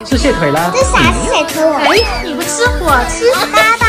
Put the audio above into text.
吃蟹腿啦。 这啥蟹腿啊？ 哎，你不吃我吃。 爸爸。